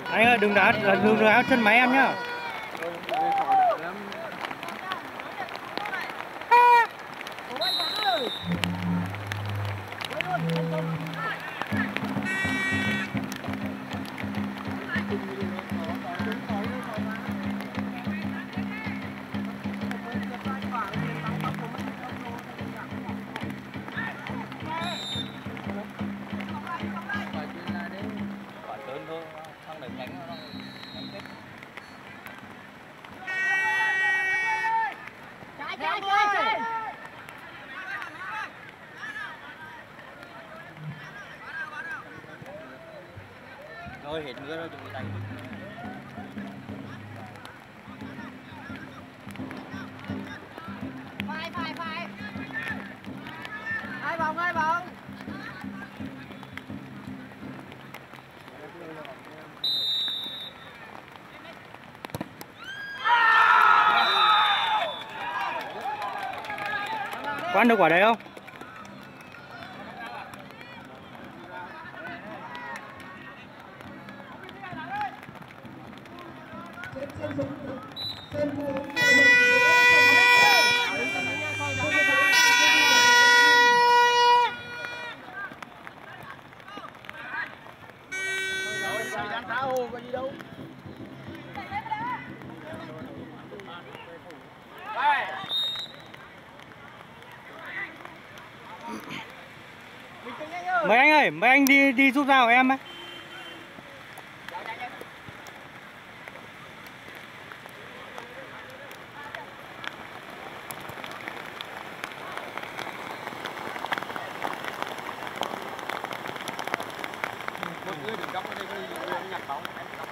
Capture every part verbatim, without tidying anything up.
Anh ơi đừng đá đừng đá chân máy em nhá. Rồi hết mưa rồi chuẩn bị đánh. Phải phải phải. Hai vòng hai vòng. Có ăn được quả đấy không? Mấy anh ơi, mấy anh đi đi giúp rào em ấy. Một người đứng góc ở đây có đi nhặt bóng.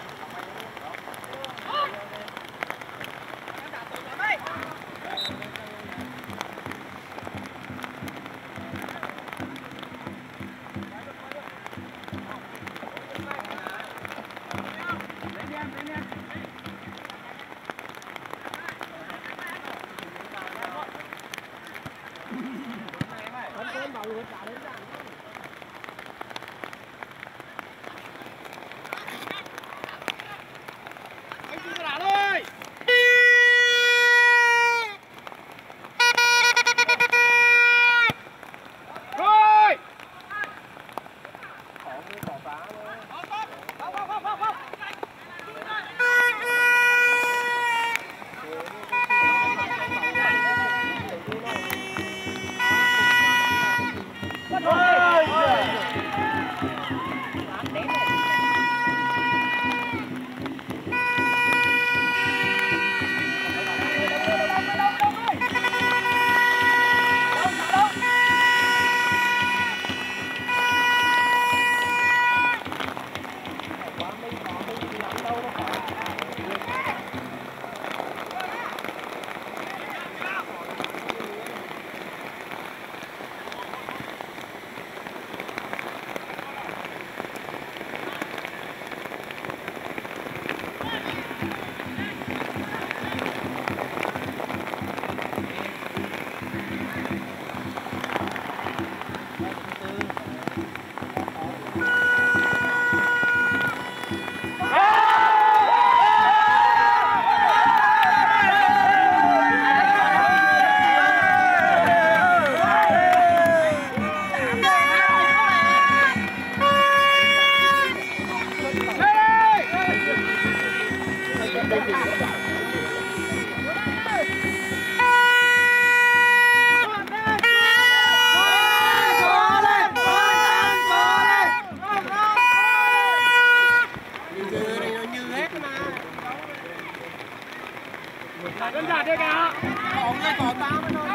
Đơn giản thôi cả. Có người có ta mới thôi.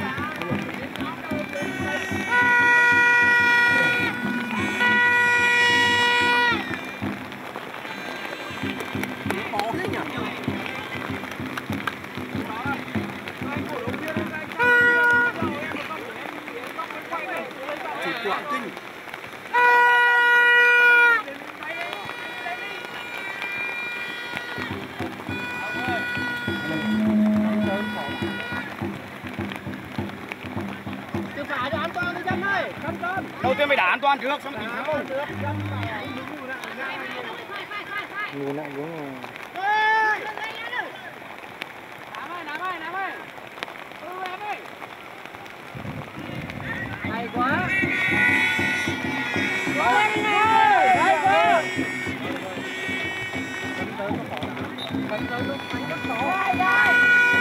Có hết nhỉ? Chỉ Quảng Kinh. Đầu tiên phải đá an toàn trước xong thì thắng. Người lại giống là... Hay quá. Hay quá. Hay quá. Cấn tới nó bỏ đá. Cấn tới nó đánh rất khó. Đây đây.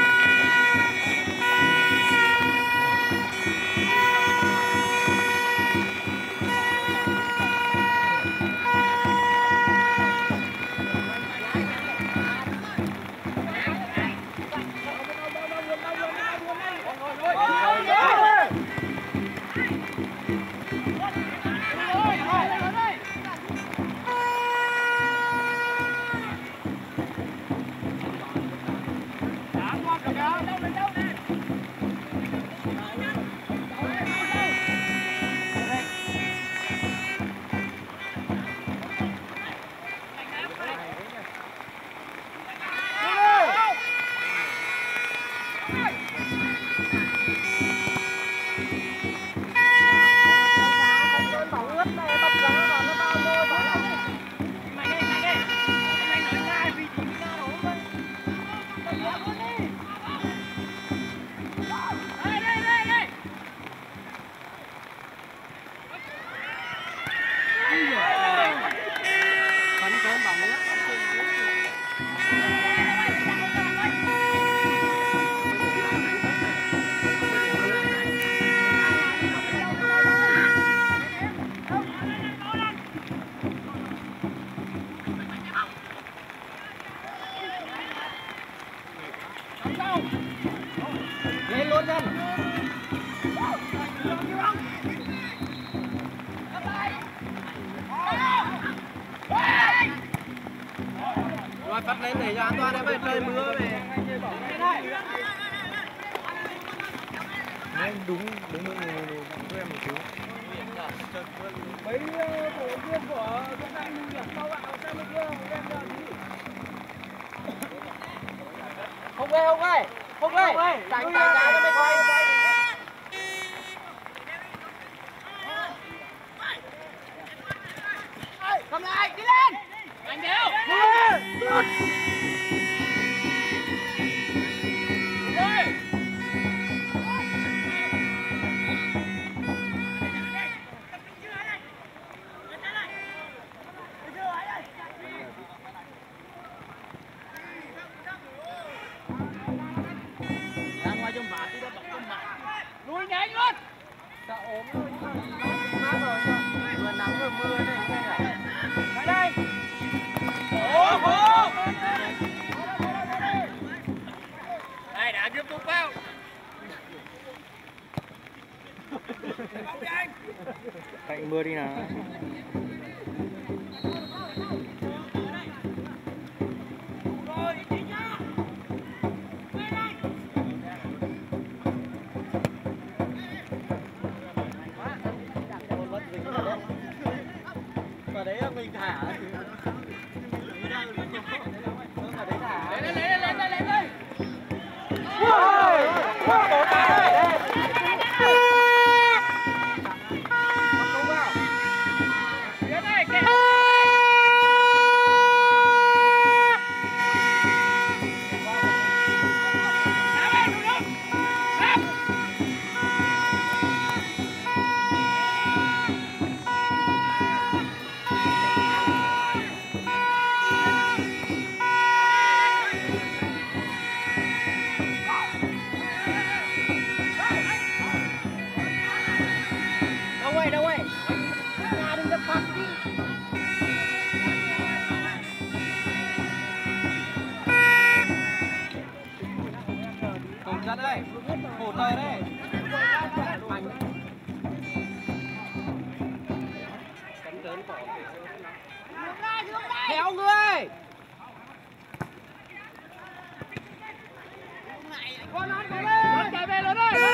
Lên luôn dân. Rồi phát lên để cho an toàn em, trời mưa về. Đấy, đúng đúng đúng đúng em một xíu. Mấy cổ viên của Việt Nam nguy hiểm sao ạ? Xem bên kia em giờ gì? Không ơi, không ơi. Không ơi. Đánh đánh đá cho mấy quay. Cầm lại, đi lên. Đánh đều. Đi lên. Lùi nhanh luôn. Sợ ốm thôi. Mát rồi. Vừa nắng vừa mưa này nghe nhỉ? Lại đây. Ồ, ồ. Đây đã tiếp tục vào. Cạnh mưa đi nào. Ở đấy là mình thả. Ở đấy thả. Lên lên lên lên lên lên lên. Ôi! Ôi tổ tài. Không vào. Đến đây kìa. Đâu ấy? Nhà đừng có phạt đi. Cùng ra đây. Hỗ trợ đây. Theo người. Con ăn con lên. Chạy về lớn ơi.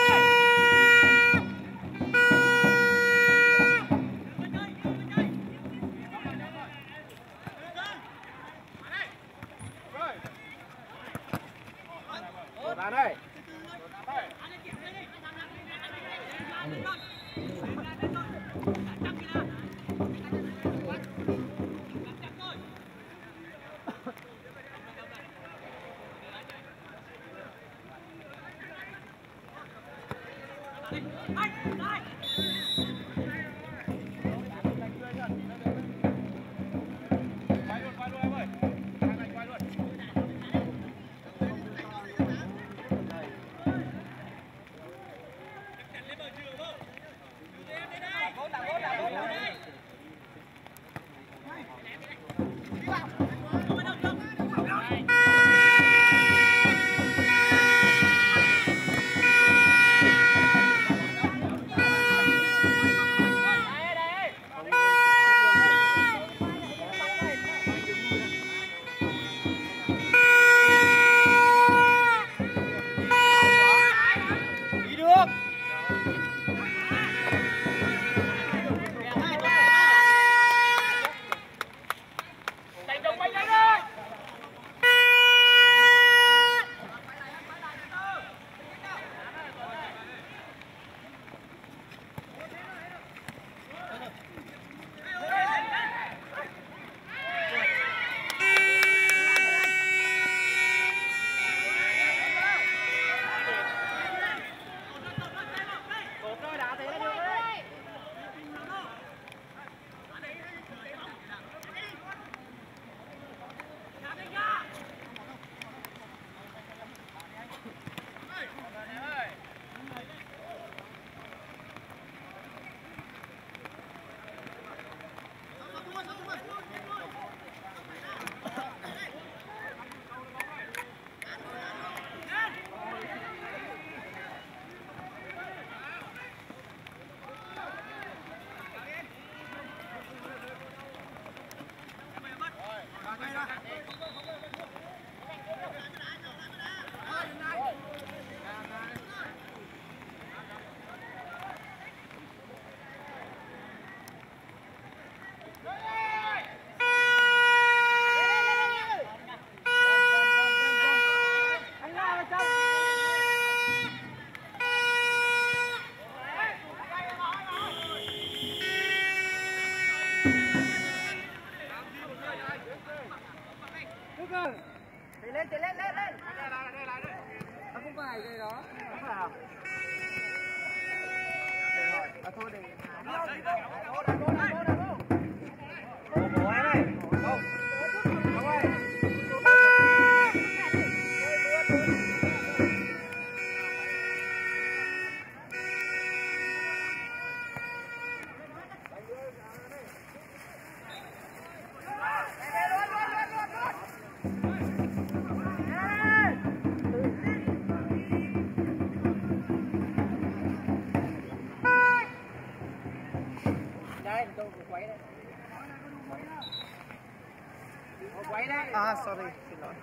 Ra đây. Chạy lên, chạy lên, lên, lên. À, không phải cái đó. Không phải à? À, thôi để. Đi đâu, đi đâu. Đâu, đâu, đâu, đâu, đâu, đâu. Ủa, bố em ơi. Đâu. Đâu ơi. À, sorry, xin lỗi.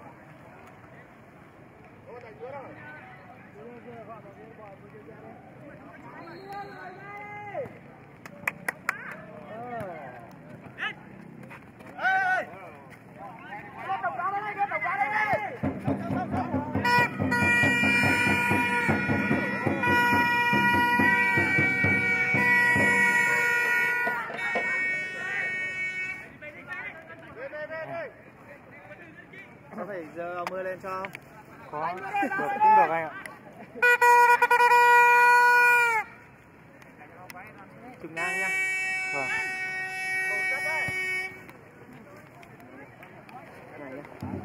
Có phải giờ mưa lên cho không? Có, được, cũng được anh ạ. Chừng ngang nha. Vâng. Cái này nhá.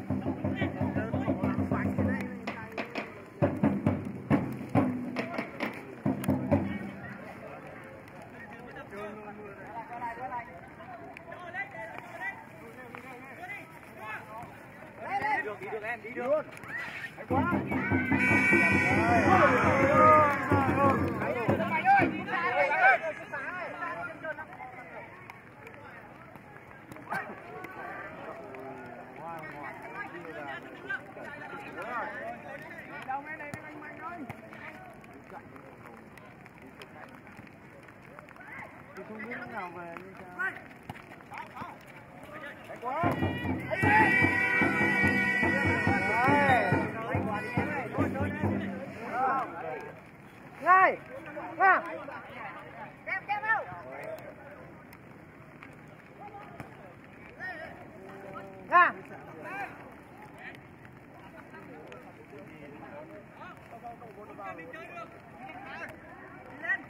Đi được, đi được em, đi được. Hay quá. Tôi không biết lúc nào về như sao. Hay quá. Ngay. Nga. Kém kém đâu. Nga. Lên.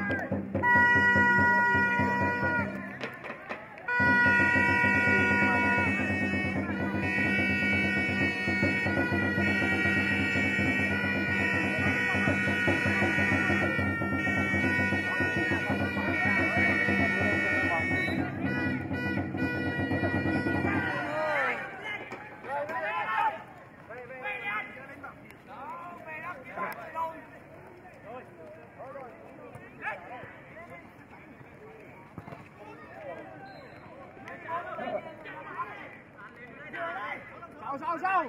Sau sau sau.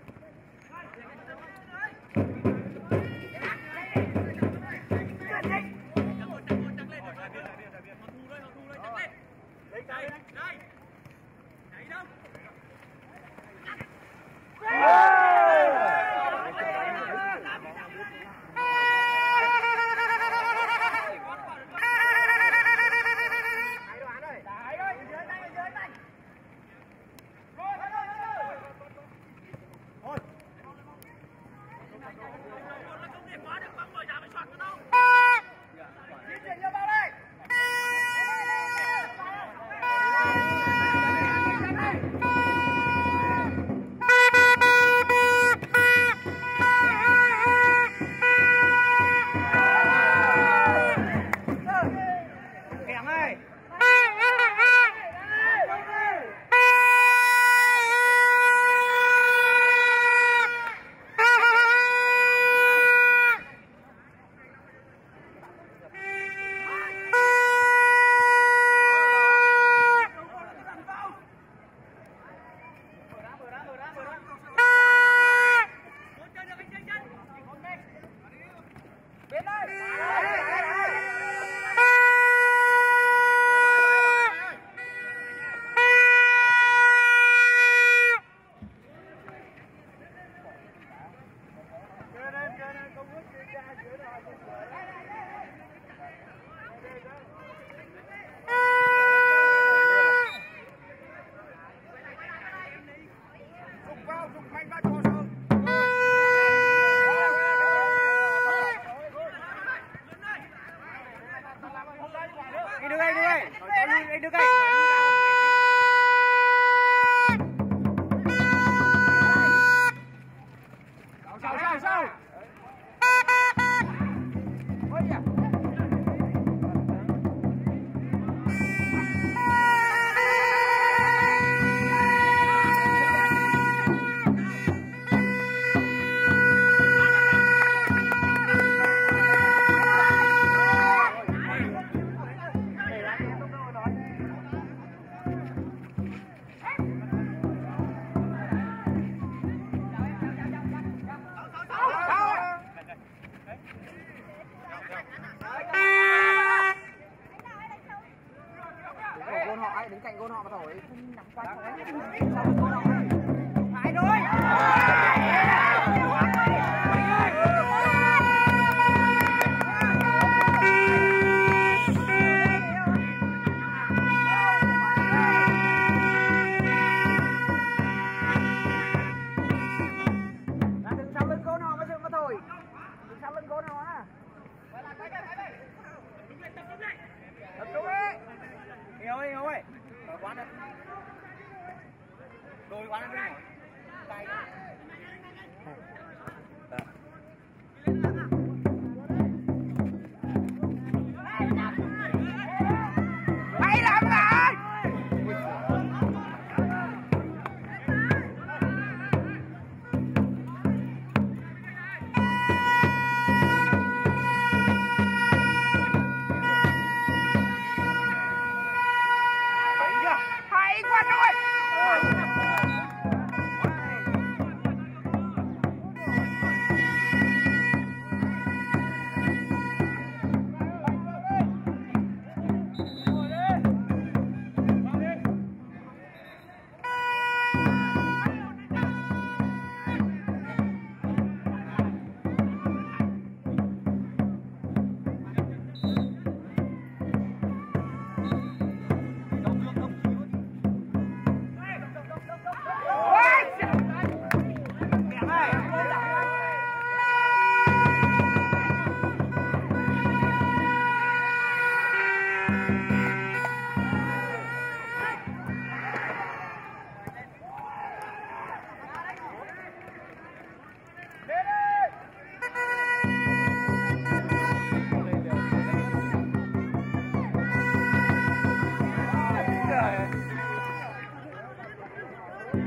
Đứng cạnh gôn họ mà thổi nắm quanh sau gôn họ hai đôi. Đứng sau lưng gôn họ mà thổi, đứng sau lưng gôn họ á. Tập trung đi. Hiếu ơi, Hiếu ơi. Ở quán đây. Đôi quán đây. Tay. Mày làm gì? Hay quá rồi.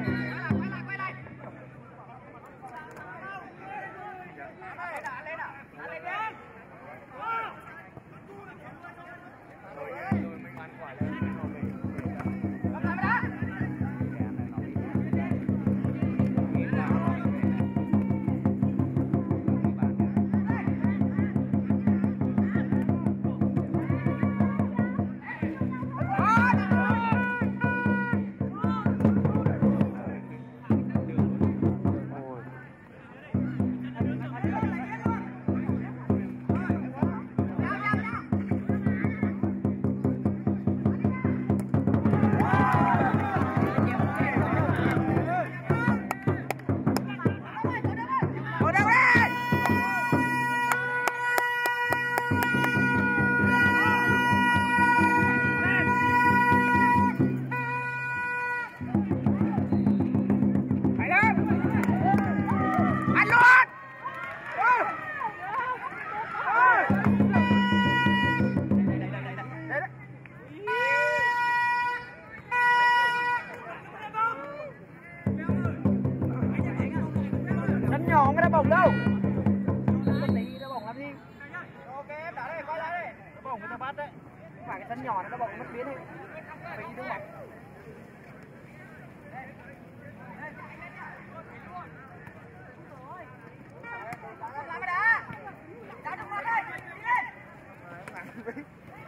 Nhọn cái đá bóng đâu. Cái tí đá bóng làm gì? Ok em đá đây, coi ra đây. Đá bóng người ta bắt đấy. Không phải cái sân nhỏ này đá bóng mất biến đi. Phải đi đúng mặt. Làm cái đá. Đá trong nó đây. Đi đi.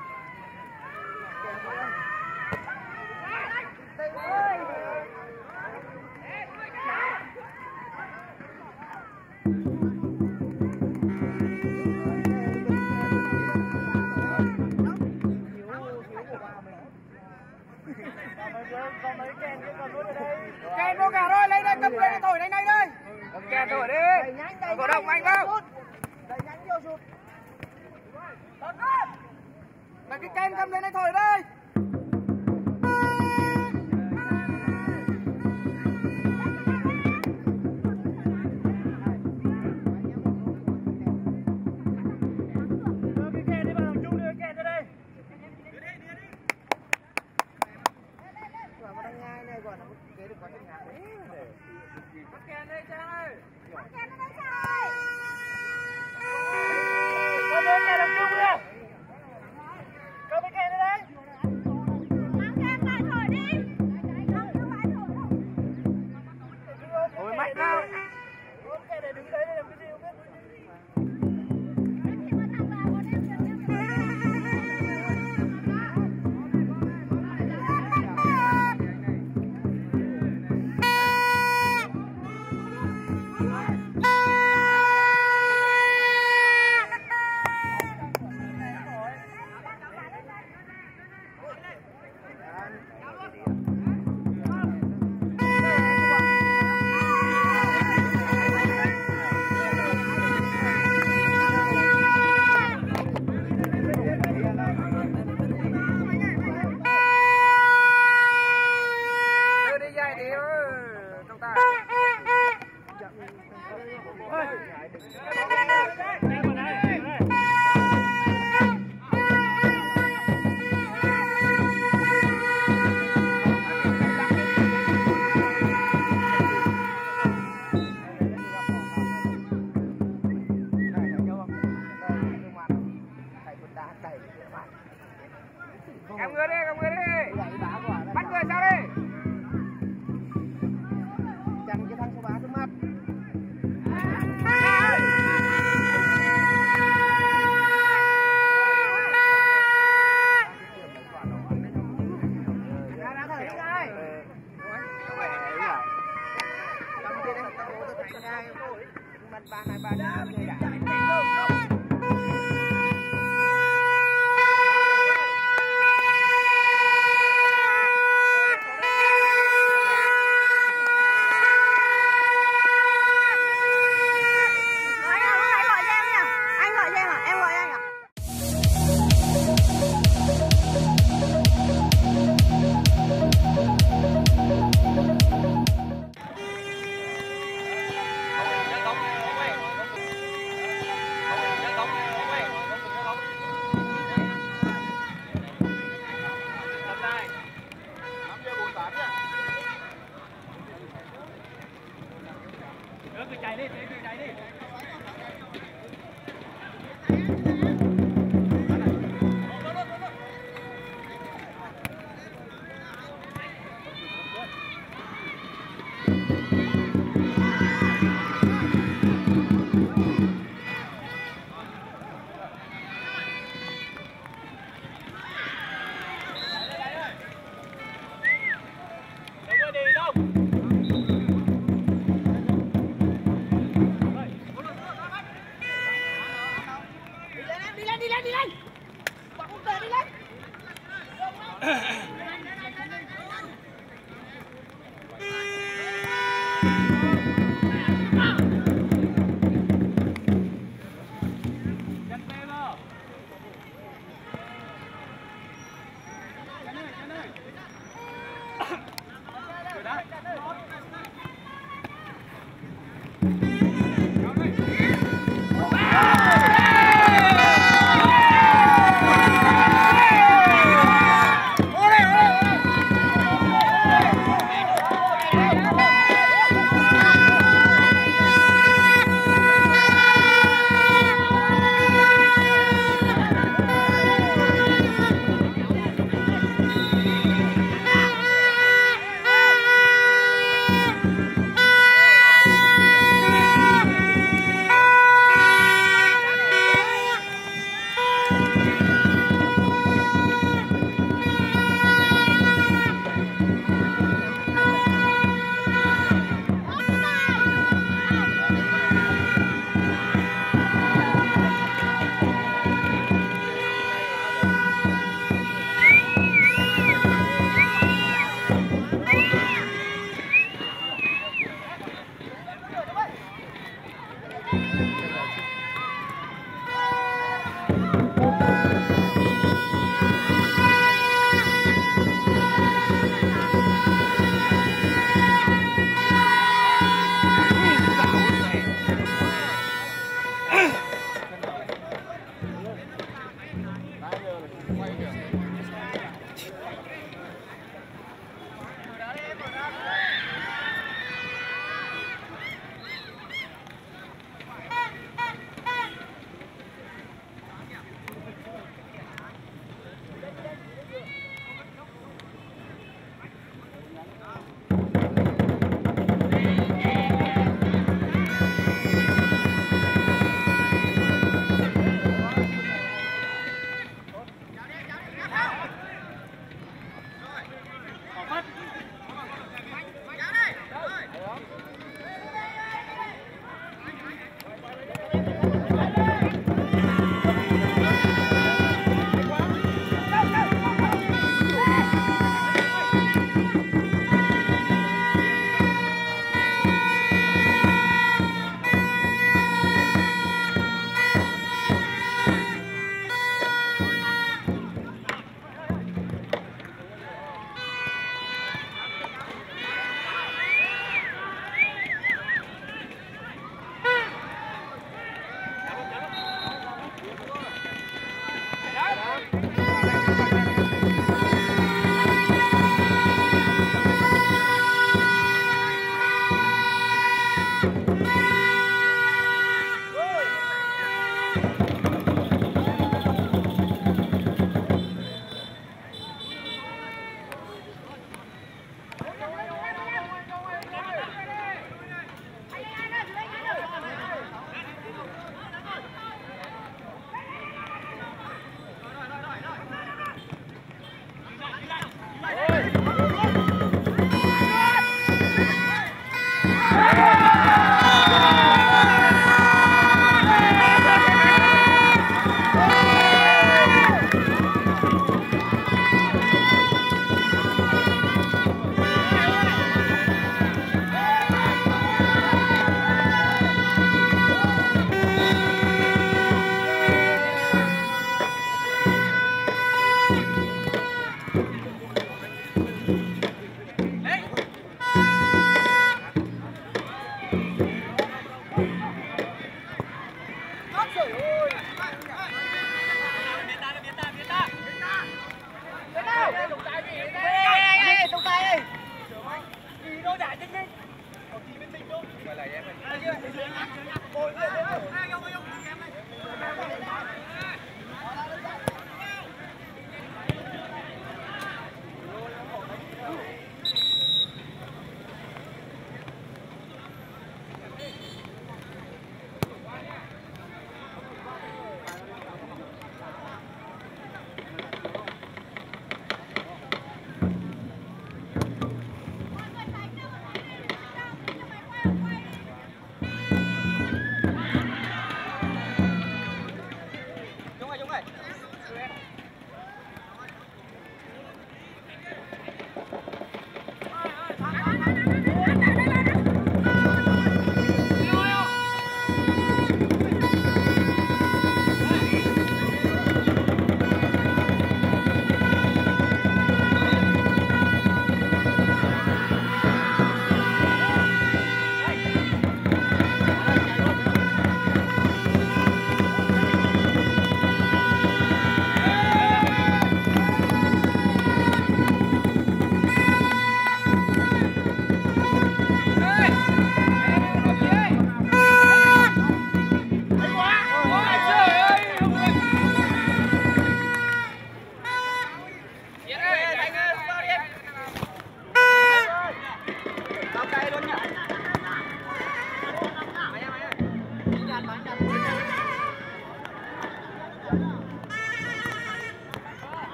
Kèn vô cả rồi, lấy đây cầm lên thổi đánh này đây. Kèn thổi đi. Cổ động anh vào. Đẩy nhanh nhiều sụt. Là cái kèn cầm lên đây thổi đây. Đưa cái kèn đi vào đồng chung, đưa cái kèn ra đây. Mà đang ngay này còn nó kế được có cái ngắn đấy. Bắt kèn đây Trang ơi. Bắt kèn đây Trang ơi. Có đưa kèn đồng chung đi. Có cái kèn đây đấy. Mang kèn lại thổi đi. Không cứ phải thổi đâu. Ôi mạnh đâu. Ôi kèn này đứng đấy để làm cái gì không biết. Cầm người đi, cầm người đi. Bắt người sao đi. Chẳng cái thằng số ba xuống mặt. Đã thở đi ngay. Cầm kia đây, tao bố tôi thấy ngay. Mặt ba này ba người đã. cứ chạy đi, cứ chạy đi.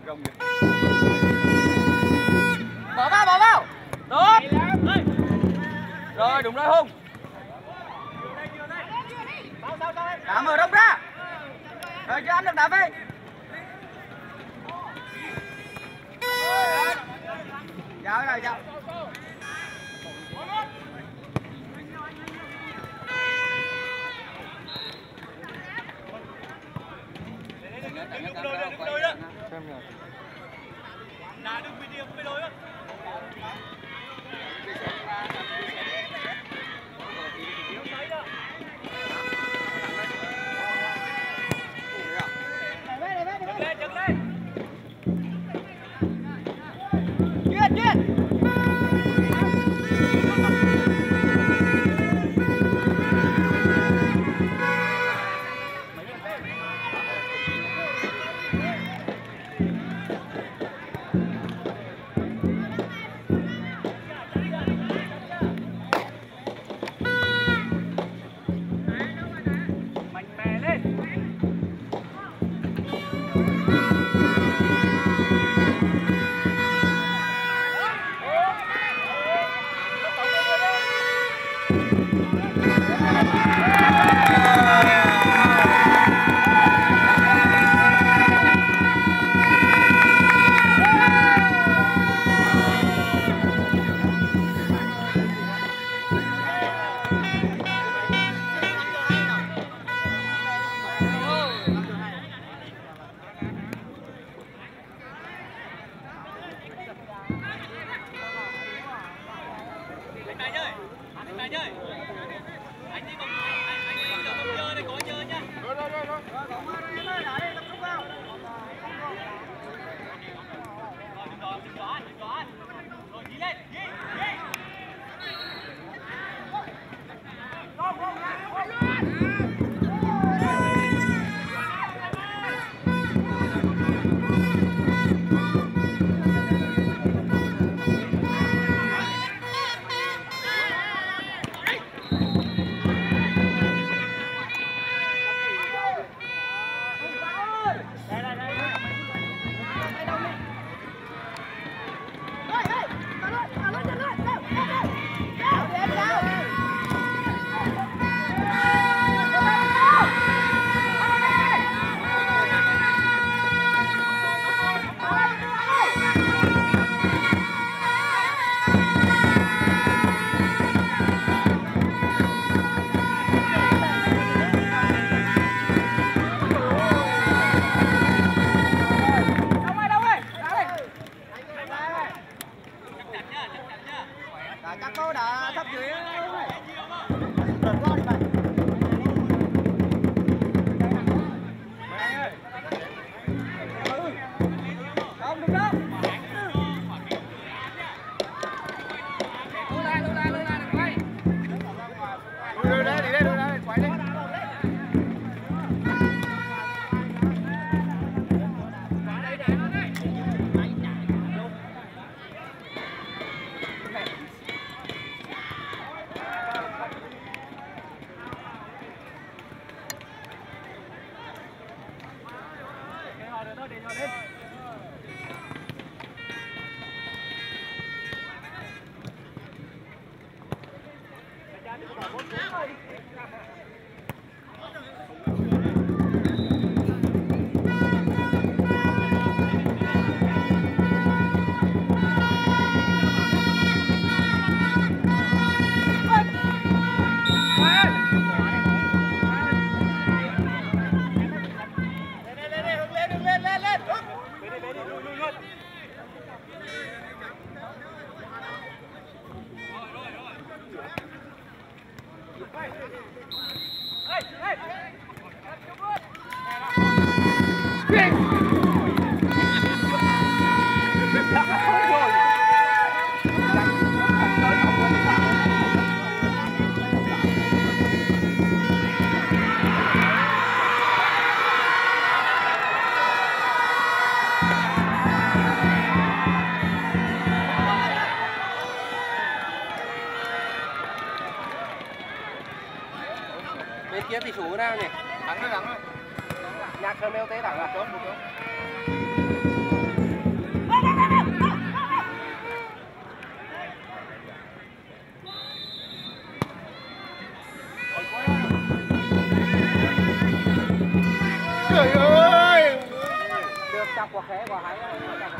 rồng kìa. Bỏ vào, bỏ vào. Tốt. Rồi đúng rồi Hùng. Đá mở rộng ra. Rồi chưa ăn được đá về. Dạo rồi dạo. Xem nhỉ. Đá được video với lối á. Chuyên, chuyên. Các cô đã thấp dưới không được đâu. Lùi ra, đi đây, lùi ra, quay đi. Bên kia tỷ số nào nhỉ? Thắng rồi, thắng rồi. Nhạc Khmer Tê thắng à? Một chấm, một chấm. Trời ơi. Được chọc quả khé quả hái.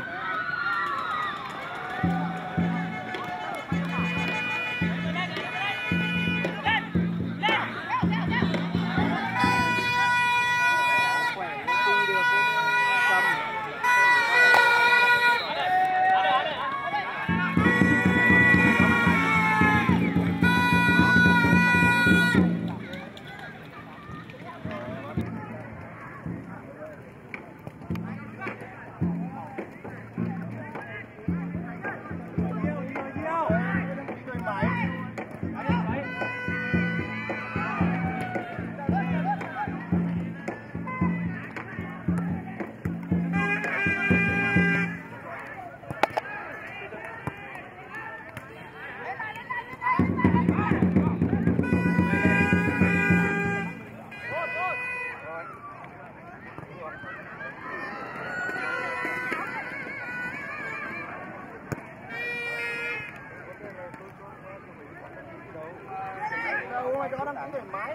Cho nó thoải mái.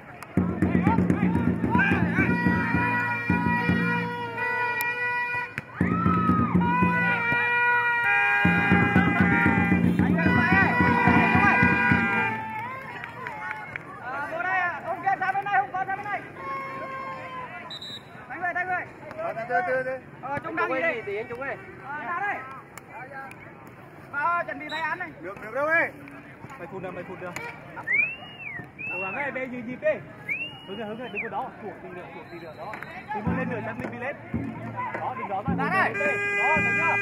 Ờ, Trung đang đi đây. Tí anh Trung ơi. Ờ, ra đây. Vào chuẩn bị thay án này. Được, được đâu ấy. Mày phun được, mày phun được. Cố gắng ấy, bé gì gì đi. Hướng rồi, hướng rồi, đừng có đó. Chuột đi được, chuột đi được đó. Đừng có lên nửa chân đi lên. Đó, đừng đó mà. Ra đây. Đó, thấy chưa?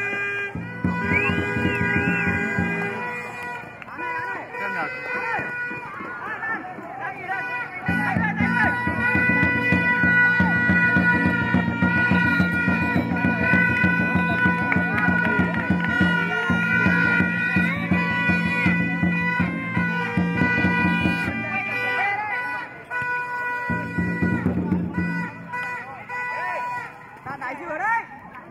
Ra đây, ra đây. Xem nào. Ra đây. Ra đây. Đang gì đây? Đánh đây, đánh đây. Đẩy chưa đấy?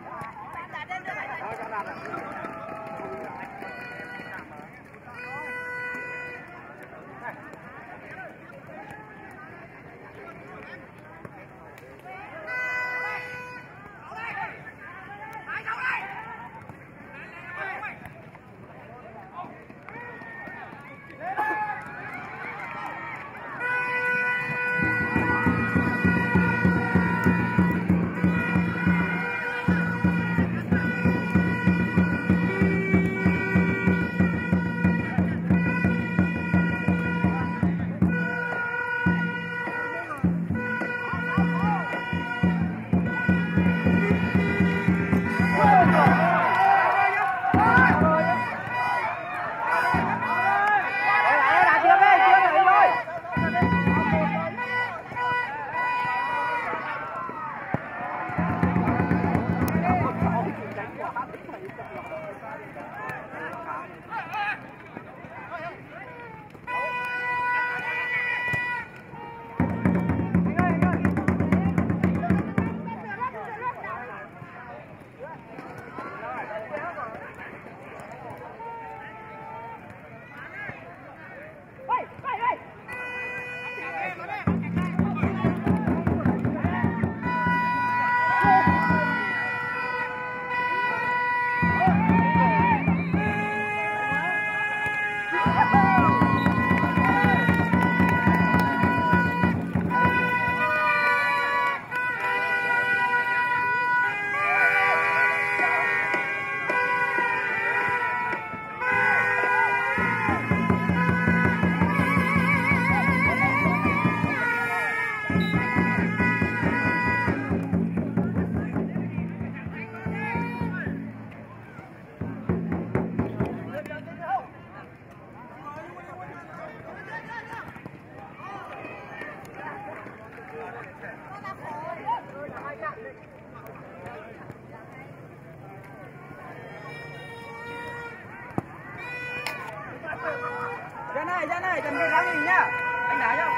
Ra này, ra này, chuẩn bị đá mình nhá. Anh đá nhá.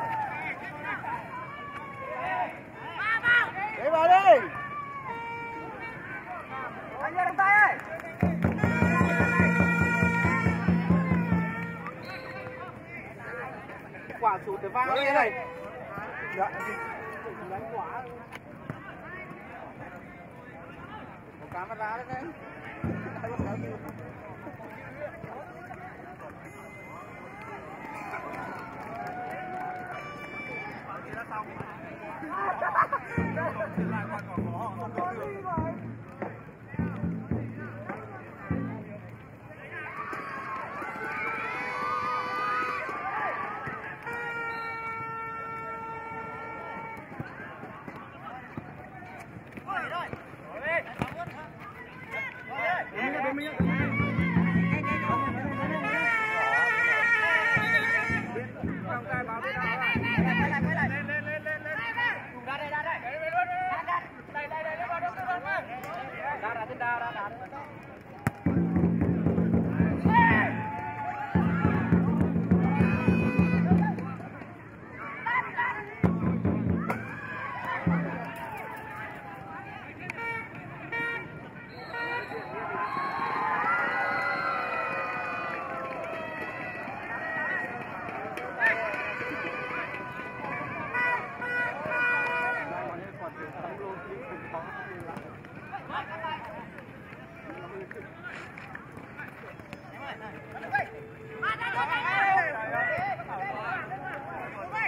Đấy vào đi. Anh ra đằng tay ơi. Quả sụt để vang lên này. Dạ. Đánh quả. camera đấy.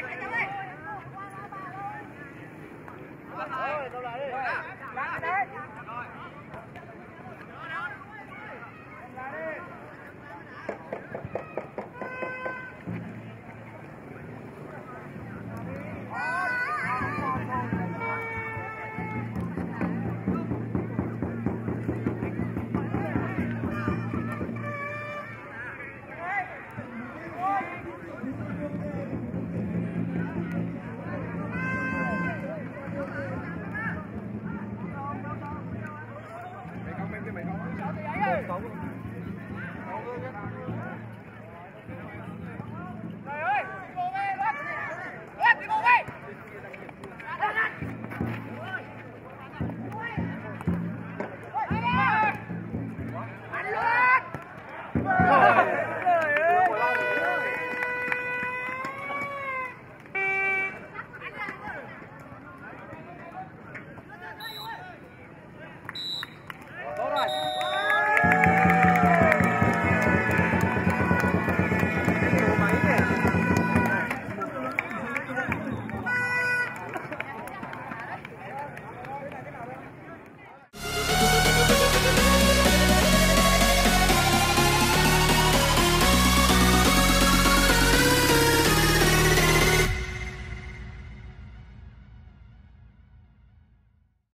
Đâu lại đi.